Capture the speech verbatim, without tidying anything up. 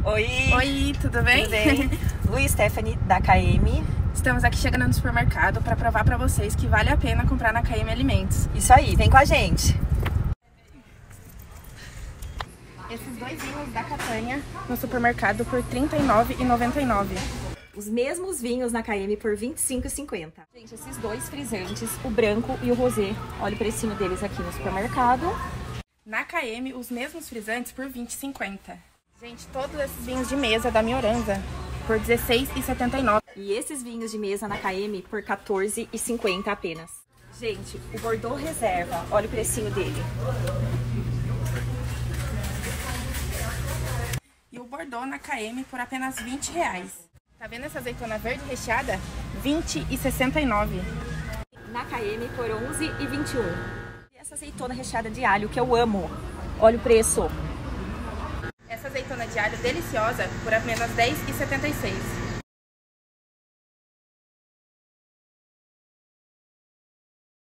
Oi! Oi, tudo bem? Tudo bem? Luiz Stephanie, da K M. Estamos aqui chegando no supermercado para provar para vocês que vale a pena comprar na K M Alimentos. Isso aí, vem com a gente! Esses dois vinhos da Catanha no supermercado por trinta e nove reais e noventa e nove centavos. Os mesmos vinhos na K M por vinte e cinco reais e cinquenta centavos. Gente, esses dois frisantes, o branco e o rosé, olha o precinho deles aqui no supermercado. Na K M, os mesmos frisantes por vinte reais e cinquenta centavos. Gente, todos esses vinhos de mesa da Mioranza por dezesseis reais e setenta e nove centavos. E esses vinhos de mesa na K M por quatorze reais e cinquenta centavos apenas. Gente, o Bordeaux Reserva, olha o precinho dele. E o Bordeaux na K M por apenas vinte reais. Tá vendo essa azeitona verde recheada? vinte reais e sessenta e nove centavos. Na K M por onze reais e vinte e um centavos. E essa azeitona recheada de alho que eu amo, olha o preço. Essa azeitona de alho deliciosa por apenas dez reais e setenta e seis centavos.